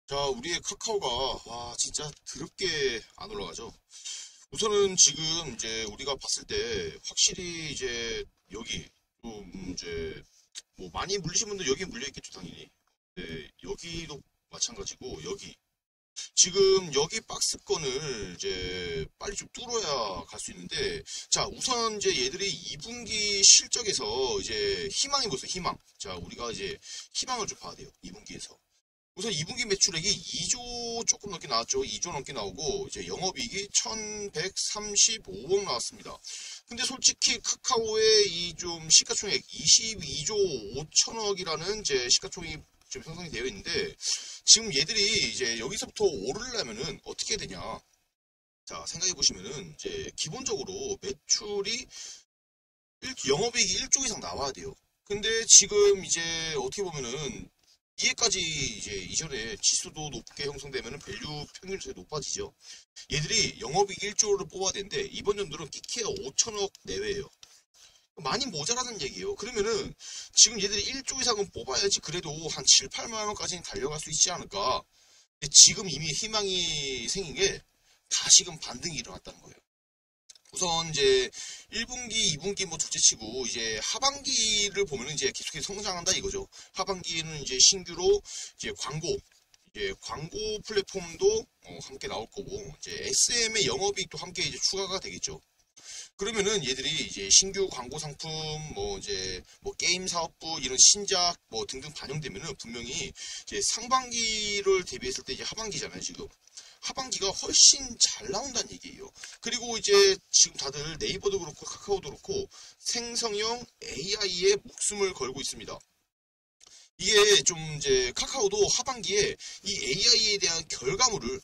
자, 우리의 카카오가, 와, 진짜 더럽게 안 올라가죠. 우선은 지금 이제 우리가 봤을 때 확실히 이제 여기 좀 이제 뭐 많이 물리신 분들 여기 물려있겠죠, 당연히. 네, 여기도 마찬가지고 여기. 지금 여기 박스권을 이제 빨리 좀 뚫어야 갈 수 있는데, 자, 우선 이제 얘들이 2분기 실적에서 이제 희망이 보세요, 희망. 자, 우리가 이제 희망을 좀 봐야 돼요, 2분기에서. 우선 2분기 매출액이 2조 조금 넘게 나왔죠. 2조 넘게 나오고 이제 영업이익이 1135억 나왔습니다. 근데 솔직히 카카오의 이 좀 시가총액 22조 5천억이라는 이제 시가총액이 좀 형성이 되어 있는데 지금 얘들이 이제 여기서부터 오르려면은 어떻게 되냐? 자, 생각해 보시면은 이제 기본적으로 매출이 영업이익이 1조 이상 나와야 돼요. 근데 지금 이제 어떻게 보면은 이해까지 이제 이전에 지수도 높게 형성되면 밸류 평균이 높아지죠. 얘들이 영업이익 1조를 뽑아야 되는데 이번 연도는 끼케야 5천억 내외예요. 많이 모자라는 얘기예요. 그러면은 지금 얘들이 1조 이상은 뽑아야지 그래도 한 7, 8만 원까지는 달려갈 수 있지 않을까. 근데 지금 이미 희망이 생긴 게 다시금 반등이 일어났다는 거예요. 우선 이제 1분기, 2분기 뭐 둘째치고 이제 하반기를 보면은 이제 계속해서 성장한다 이거죠. 하반기에는 이제 신규로 이제 광고 플랫폼도 함께 나올 거고 이제 SM의 영업이익도 함께 이제 추가가 되겠죠. 그러면은 얘들이 이제 신규 광고 상품 뭐 이제 뭐 게임 사업부 이런 신작 뭐 등등 반영되면은 분명히 이제 상반기를 대비했을 때 이제 하반기잖아요 지금. 하반기가 훨씬 잘 나온다는 얘기예요. 그리고 이제 지금 다들 네이버도 그렇고 카카오도 그렇고 생성형 AI에 목숨을 걸고 있습니다. 이게 좀 이제 카카오도 하반기에 이 AI에 대한 결과물을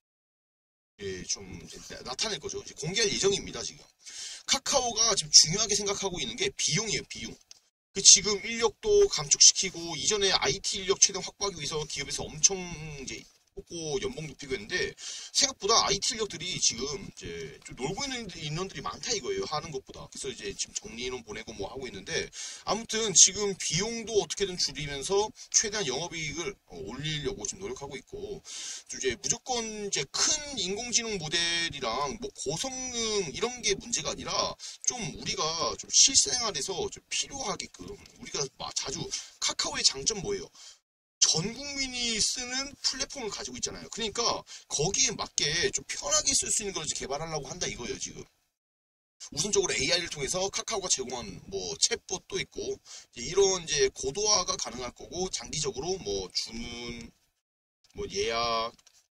좀 나타낼 거죠. 이제 공개할 예정입니다, 지금. 카카오가 지금 중요하게 생각하고 있는 게 비용이에요, 비용. 그 지금 인력도 감축시키고 이전에 IT 인력 최대 확보하기 위해서 기업에서 엄청 이제 뽑고 연봉 높이고 했는데 생각보다 IT 인력들이 지금 이제 좀 놀고 있는 인원들이 많다 이거예요. 하는 것보다. 그래서 이제 지금 정리인원 보내고 뭐 하고 있는데 아무튼 지금 비용도 어떻게든 줄이면서 최대한 영업이익을 올리려고 지금 노력하고 있고 이제 무조건 이제 큰 인공지능 모델이랑 뭐 고성능 이런 게 문제가 아니라 좀 우리가 좀 실생활에서 좀 필요하게끔 우리가 자주 카카오의 장점 뭐예요? 전 국민이 쓰는 플랫폼을 가지고 있잖아요. 그러니까 거기에 맞게 좀 편하게 쓸 수 있는 걸 개발하려고 한다 이거예요, 지금. 우선적으로 AI를 통해서 카카오가 제공한 뭐 챗봇도 있고 이런 이제 고도화가 가능할 거고 장기적으로 뭐 주문, 뭐 예약,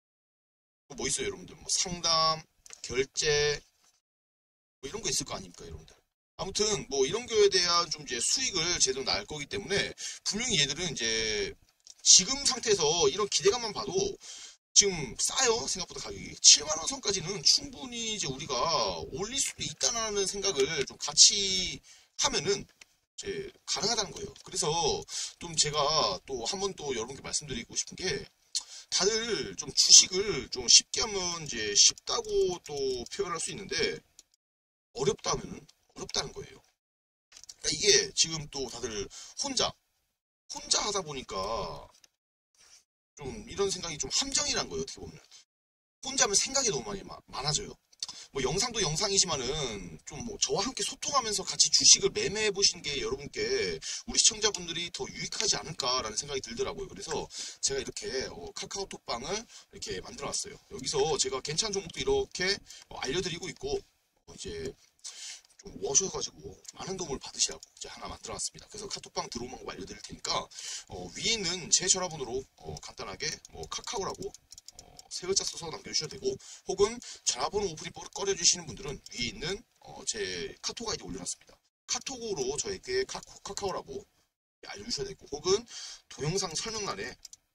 뭐 있어요, 여러분들. 뭐 상담, 결제 뭐 이런 거 있을 거 아닙니까, 여러분들. 아무튼 뭐 이런 거에 대한 좀 이제 수익을 제대로 날 거기 때문에 분명히 얘들은 이제 지금 상태에서 이런 기대감만 봐도 지금 싸요. 생각보다 가격이 7만 원 선까지는 충분히 이제 우리가 올릴 수도 있다는 생각을 좀 같이 하면은 이제 가능하다는 거예요. 그래서 좀 제가 또 한 번 또 여러분께 말씀드리고 싶은 게 다들 좀 주식을 좀 쉽게 하면 이제 쉽다고 또 표현할 수 있는데 어렵다면 어렵다는 거예요. 그러니까 이게 지금 또 다들 혼자 하다 보니까 좀 이런 생각이 좀 함정이란 거예요, 어떻게 보면. 혼자 하면 생각이 너무 많이 많아져요. 뭐 영상도 영상이지만은 좀 뭐 저와 함께 소통하면서 같이 주식을 매매해 보시는 게 여러분께 우리 시청자분들이 더 유익하지 않을까라는 생각이 들더라고요. 그래서 제가 이렇게 카카오톡방을 이렇게 만들어 놨어요. 여기서 제가 괜찮은 종목도 이렇게 알려드리고 있고 이제 좀 오셔가지고 많은 도움을 받으시라고 이제 하나 만들어놨습니다. 그래서 카톡방 들어오는 방법 알려드릴 테니까 위에 있는 제 전화번호로 간단하게 뭐 카카오라고 세 글자 써서 남겨주셔도 되고 혹은 전화번호 오픈이 꺼려주시는 분들은 위에 있는 제 카톡 아이디 올려놨습니다. 카톡으로 저에게 카카오라고 알려주셔야 되고 혹은 동영상 설명란에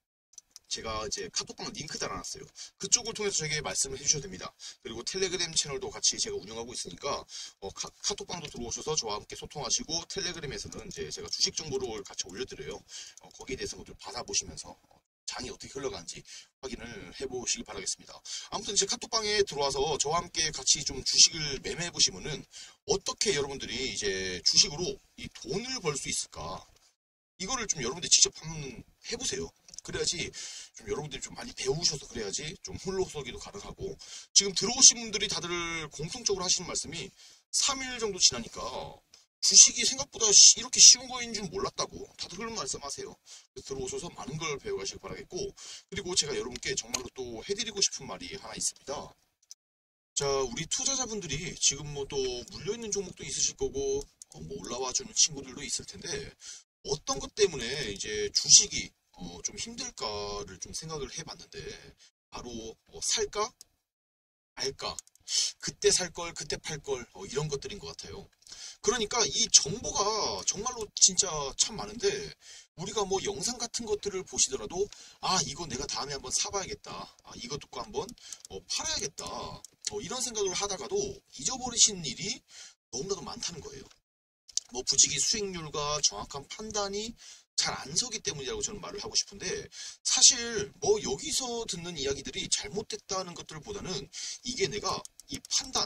제가 이제 카톡방 링크 달아놨어요. 그쪽을 통해서 저에게 말씀을 해주셔도 됩니다. 그리고 텔레그램 채널도 같이 제가 운영하고 있으니까 카톡방도 들어오셔서 저와 함께 소통하시고 텔레그램에서는 이제 제가 주식 정보를 같이 올려드려요. 거기에 대해서 모두 받아보시면서 장이 어떻게 흘러가는지 확인을 해보시기 바라겠습니다. 아무튼 제 카톡방에 들어와서 저와 함께 같이 좀 주식을 매매해 보시면은 어떻게 여러분들이 이제 주식으로 이 돈을 벌 수 있을까? 이거를 좀 여러분들이 직접 한번 해보세요. 그래야지 좀 여러분들이 좀 많이 배우셔서 그래야지 좀 홀로서기도 가능하고 지금 들어오신 분들이 다들 공통적으로 하시는 말씀이 3일 정도 지나니까 주식이 생각보다 이렇게 쉬운 거인 줄 몰랐다고 다들 그런 말씀하세요. 들어오셔서 많은 걸 배워가시길 바라겠고 그리고 제가 여러분께 정말로 또 해드리고 싶은 말이 하나 있습니다. 자, 우리 투자자분들이 지금 뭐 또 물려있는 종목도 있으실 거고 뭐 올라와주는 친구들도 있을 텐데 어떤 것 때문에 이제 주식이 좀 힘들까를 좀 생각을 해봤는데 바로 살까? 말까? 그때 살 걸, 그때 팔 걸, 이런 것들인 것 같아요. 그러니까 이 정보가 정말로 진짜 참 많은데 우리가 뭐 영상 같은 것들을 보시더라도 아 이거 내가 다음에 한번 사봐야겠다. 아 이거 듣고 한번 팔아야겠다. 이런 생각을 하다가도 잊어버리시는 일이 너무나도 많다는 거예요. 뭐 부지기 수익률과 정확한 판단이 잘 안 서기 때문이라고 저는 말을 하고 싶은데 사실 뭐 여기서 듣는 이야기들이 잘못됐다는 것들보다는 이게 내가 이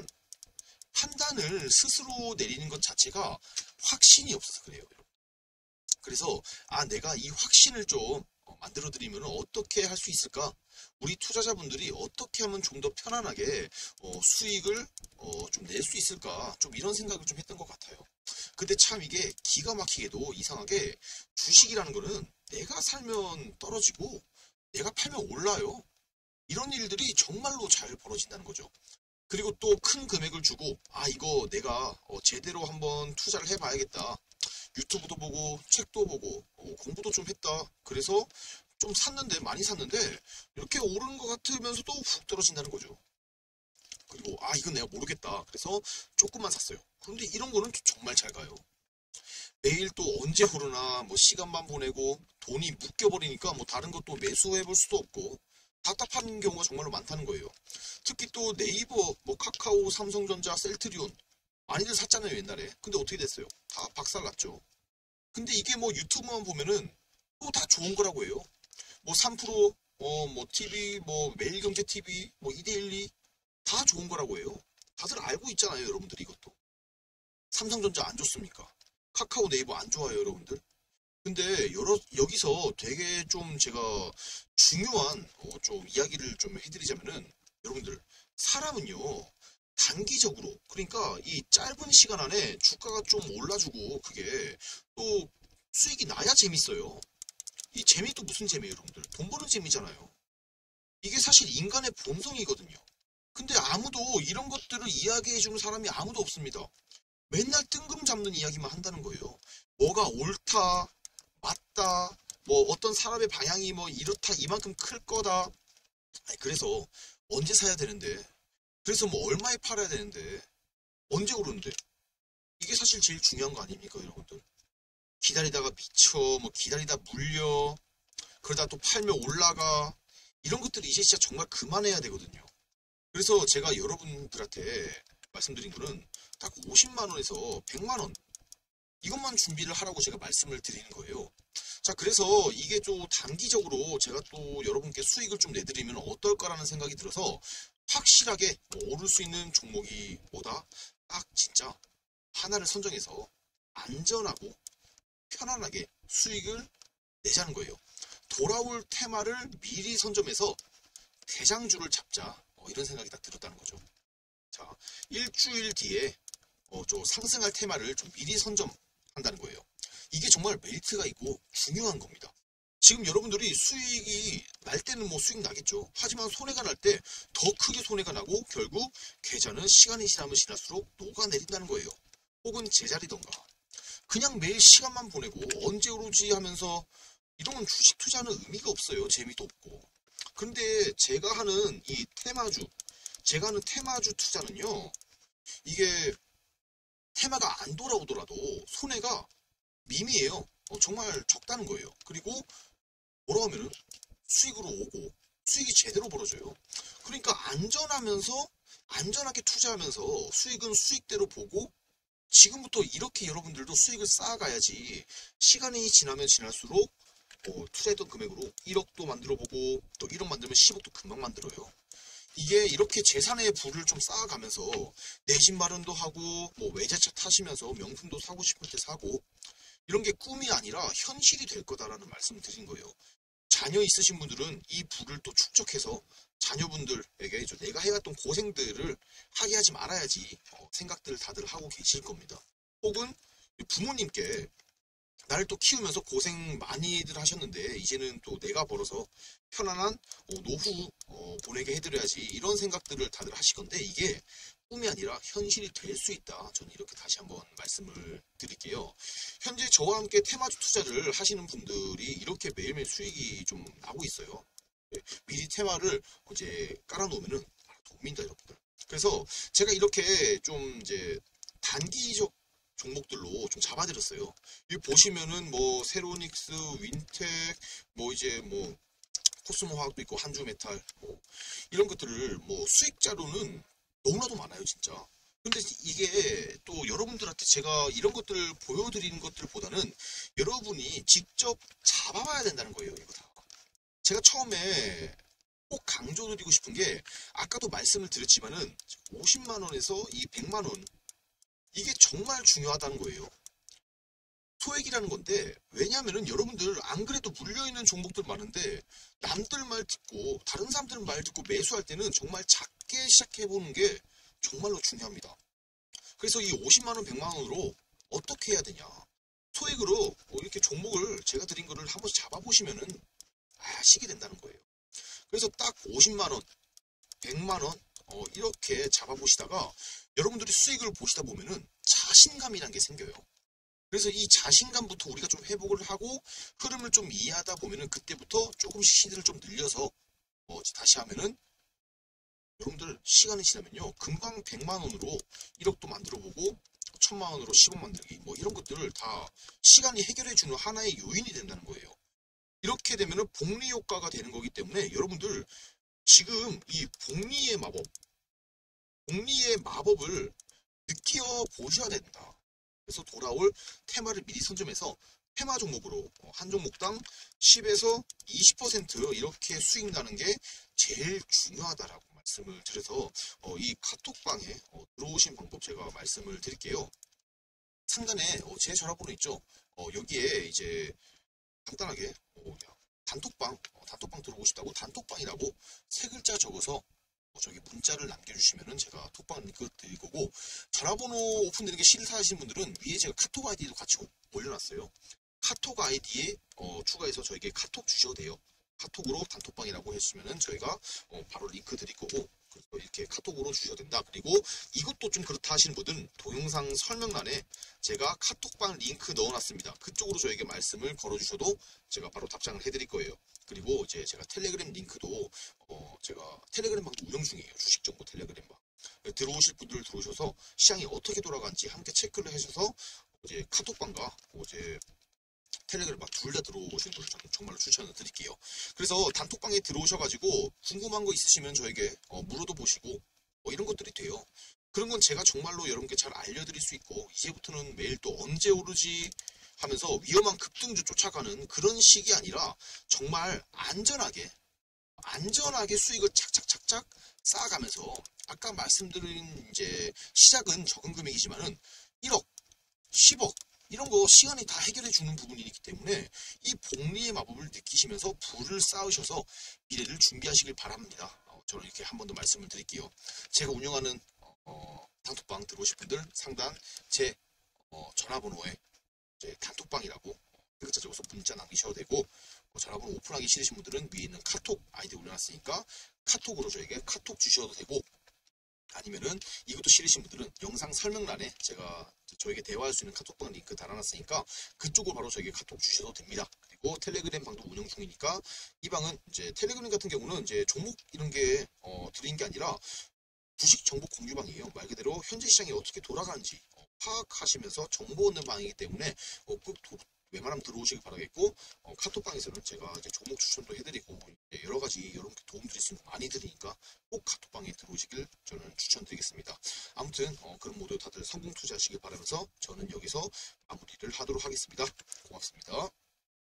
판단을 스스로 내리는 것 자체가 확신이 없어서 그래요. 그래서 내가 이 확신을 좀 만들어 드리면 어떻게 할 수 있을까? 우리 투자자분들이 어떻게 하면 좀 더 편안하게 수익을 좀 낼 수 있을까? 좀 이런 생각을 좀 했던 것 같아요. 근데 참 이게 기가 막히게도 이상하게 주식이라는 거는 내가 살면 떨어지고 내가 팔면 올라요. 이런 일들이 정말로 잘 벌어진다는 거죠. 그리고 또 큰 금액을 주고 이거 내가 제대로 한번 투자를 해봐야겠다. 유튜브도 보고 책도 보고 공부도 좀 했다. 그래서 좀 샀는데 많이 샀는데 이렇게 오르는 것 같으면서도 훅 떨어진다는 거죠. 그리고 이건 내가 모르겠다. 그래서 조금만 샀어요. 그런데 이런 거는 정말 잘 가요. 매일 또 언제 오르나 뭐 시간만 보내고 돈이 묶여버리니까 뭐 다른 것도 매수해볼 수도 없고 답답한 경우가 정말로 많다는 거예요. 특히 또 네이버, 뭐 카카오, 삼성전자, 셀트리온 많이들 샀잖아요 옛날에. 근데 어떻게 됐어요? 다 박살났죠. 근데 이게 뭐 유튜브만 보면은 또 다 좋은 거라고 해요. 뭐 3%, 뭐 TV, 뭐 매일경제TV, 뭐 이데일리 다 좋은 거라고 해요. 다들 알고 있잖아요 여러분들 이것도. 삼성전자 안 좋습니까? 카카오 네이버 안 좋아요 여러분들? 근데 여기서 되게 좀 제가 중요한 좀 이야기를 좀 해드리자면은 여러분들 사람은요 단기적으로 그러니까 이 짧은 시간 안에 주가가 좀 올라주고 그게 또 수익이 나야 재밌어요. 이 재미도 무슨 재미예요 여러분들? 돈 버는 재미잖아요. 이게 사실 인간의 본성이거든요. 근데 아무도 이런 것들을 이야기해주는 사람이 아무도 없습니다. 맨날 뜬금 잡는 이야기만 한다는 거예요. 뭐가 옳다, 맞다, 뭐 어떤 사람의 방향이 뭐 이렇다, 이만큼 클 거다. 그래서 언제 사야 되는데, 그래서 뭐 얼마에 팔아야 되는데, 언제 오르는데. 이게 사실 제일 중요한 거 아닙니까 여러분들? 기다리다가 미쳐, 뭐 기다리다 물려, 그러다 또 팔면 올라가. 이런 것들이 이제 진짜 정말 그만해야 되거든요. 그래서 제가 여러분들한테 말씀드린 거는 딱 50만 원에서 100만 원 이것만 준비를 하라고 제가 말씀을 드리는 거예요. 자, 그래서 이게 좀 단기적으로 제가 또 여러분께 수익을 좀 내드리면 어떨까라는 생각이 들어서 확실하게 오를 수 있는 종목이 뭐다? 딱 진짜 하나를 선정해서 안전하고 편안하게 수익을 내자는 거예요. 돌아올 테마를 미리 선점해서 대장주를 잡자. 이런 생각이 딱 들었다는 거죠. 자, 일주일 뒤에 좀 상승할 테마를 좀 미리 선점한다는 거예요. 이게 정말 메리트가 있고 중요한 겁니다. 지금 여러분들이 수익이 날 때는 뭐 수익 나겠죠. 하지만 손해가 날 때 더 크게 손해가 나고 결국 계좌는 시간이 지나면 지날수록 녹아내린다는 거예요. 혹은 제자리던가. 그냥 매일 시간만 보내고 언제 오르지 하면서 이런 건 주식 투자는 의미가 없어요. 재미도 없고. 근데 제가 하는 테마주 투자는요. 이게 테마가 안 돌아오더라도 손해가 미미해요. 정말 적다는 거예요. 그리고 돌아오면은 수익으로 오고 수익이 제대로 벌어져요. 그러니까 안전하게 투자하면서 수익은 수익대로 보고 지금부터 이렇게 여러분들도 수익을 쌓아가야지 시간이 지나면 지날수록 투자했던 금액으로 1억도 만들어보고 또 1억 만들면 10억도 금방 만들어요. 이게 이렇게 재산의 부를 좀 쌓아가면서 내 집 마련도 하고 뭐 외제차 타시면서 명품도 사고 싶을 때 사고 이런 게 꿈이 아니라 현실이 될 거다라는 말씀을 드린 거예요. 자녀 있으신 분들은 이 부를 또 축적해서 자녀분들에게 내가 해왔던 고생들을 하게 하지 말아야지 생각들을 다들 하고 계실 겁니다. 혹은 부모님께 나를 또 키우면서 고생 많이들 하셨는데 이제는 또 내가 벌어서 편안한 노후 보내게 해드려야지 이런 생각들을 다들 하실 건데 이게 꿈이 아니라 현실이 될 수 있다. 저는 이렇게 다시 한번 말씀을 드릴게요. 현재 저와 함께 테마주 투자를 하시는 분들이 이렇게 매일매일 수익이 좀 나고 있어요. 미리 테마를 이제 깔아놓으면은 돕니다, 여러분들. 그래서 제가 이렇게 좀 이제 단기적 종목들로 좀 잡아드렸어요. 여기 보시면은 뭐 세로닉스, 윈텍, 뭐 이제 뭐 코스모 화학도 있고 한주메탈 뭐 이런 것들을 뭐 수익자로는 너무나도 많아요, 진짜. 근데 이게 또 여러분들한테 제가 이런 것들을 보여드리는 것들보다는 여러분이 직접 잡아봐야 된다는 거예요, 이거 다. 제가 처음에 꼭 강조드리고 싶은 게 아까도 말씀을 드렸지만은 50만 원에서 이 100만 원 이게 정말 중요하다는 거예요. 소액이라는 건데 왜냐하면은 여러분들 안 그래도 물려있는 종목들 많은데 남들 말 듣고 다른 사람들 말 듣고 매수할 때는 정말 작게 시작해보는 게 정말로 중요합니다. 그래서 이 50만원 100만원으로 어떻게 해야 되냐, 소액으로 이렇게 종목을 제가 드린 거를 한번 잡아보시면은 아시게 된다는 거예요. 그래서 딱 50만원 100만원 이렇게 잡아보시다가 여러분들이 수익을 보시다 보면은 자신감이라는 게 생겨요. 그래서 이 자신감부터 우리가 좀 회복을 하고 흐름을 좀 이해하다 보면은 그때부터 조금씩 시드를 좀 늘려서 다시 하면은 여러분들 시간이 지나면요 금방 100만원으로 1억도 만들어보고 1000만원으로 10억 만들기 뭐 이런 것들을 다 시간이 해결해주는 하나의 요인이 된다는 거예요. 이렇게 되면은 복리 효과가 되는 거기 때문에 여러분들 지금 이 복리의 마법을 느껴보셔야 된다. 그래서 돌아올 테마를 미리 선점해서 테마 종목으로 한 종목당 10에서 20% 이렇게 수익 나는 게 제일 중요하다라고 말씀을 드려서 이 카톡방에 들어오신 방법 제가 말씀을 드릴게요. 상단에 제 전화번호 있죠. 여기에 이제 간단하게 단톡방 들어오시다고 단톡방이라고 세 글자 적어서 저기 문자를 남겨주시면은 제가 톡방 링크 드릴 거고, 전화번호 오픈되는 게 싫으시는 분들은 위에 제가 카톡 아이디도 같이 올려놨어요. 카톡 아이디에 추가해서 저에게 카톡 주셔도 돼요. 카톡으로 단톡방이라고 해주시면은 저희가 바로 링크 드릴 거고, 그래서 이렇게 카톡으로 주셔도 된다. 그리고 이것도 좀 그렇다 하시는 분들은 동영상 설명란에 제가 카톡방 링크 넣어놨습니다. 그쪽으로 저에게 말씀을 걸어주셔도 제가 바로 답장을 해드릴 거예요. 그리고 이제 제가 텔레그램 링크도 제가 텔레그램 방도 운영 중이에요. 주식정보 텔레그램 방. 들어오실 분들 들어오셔서 시장이 어떻게 돌아가는지 함께 체크를 해주셔서 이제 카톡방과 이제 텔레그램 막 둘 다 들어오신 분들 저는 정말로 추천을 드릴게요. 그래서 단톡방에 들어오셔가지고 궁금한 거 있으시면 저에게 물어도 보시고 이런 것들이 돼요. 그런 건 제가 정말로 여러분께 잘 알려드릴 수 있고, 이제부터는 매일 또 언제 오르지 하면서 위험한 급등주 쫓아가는 그런 식이 아니라 정말 안전하게 수익을 착착착착 쌓아가면서, 아까 말씀드린 이제 시작은 적은 금액이지만은 1억, 10억 이런 거 시간이 다 해결해 주는 부분이기 때문에 이 복리의 마법을 느끼시면서 부를 쌓으셔서 미래를 준비하시길 바랍니다. 저는 이렇게 한 번 더 말씀을 드릴게요. 제가 운영하는 단톡방 들어오실 분들 상단 제 전화번호에 이제 단톡방이라고 글자 적어서 문자 남기셔도 되고, 전화번호 오픈하기 싫으신 분들은 위에 있는 카톡 아이디 올려놨으니까 카톡으로 저에게 카톡 주셔도 되고, 아니면은 이것도 싫으신 분들은 영상 설명란에 제가 저에게 대화할 수 있는 카톡방 링크 달아놨으니까 그쪽으로 바로 저에게 카톡 주셔도 됩니다. 그리고 텔레그램 방도 운영 중이니까 이 방은 이제 텔레그램 같은 경우는 이제 종목 이런 게 드리는 게 아니라 주식 정보 공유방이에요. 말 그대로 현재 시장이 어떻게 돌아가는지 파악하시면서 정보 얻는 방이기 때문에 꼭 웬만하면 들어오시길 바라겠고, 카톡방에서는 제가 이제 종목 추천도 해드리고 여러 가지 여러분께 도움 드릴 수 있는 거 많이 드리니까 꼭 카톡방에 들어오시길 저는 추천드리겠습니다. 아무튼 그럼 모두 다들 성공 투자하시길 바라면서 저는 여기서 마무리를 하도록 하겠습니다. 고맙습니다.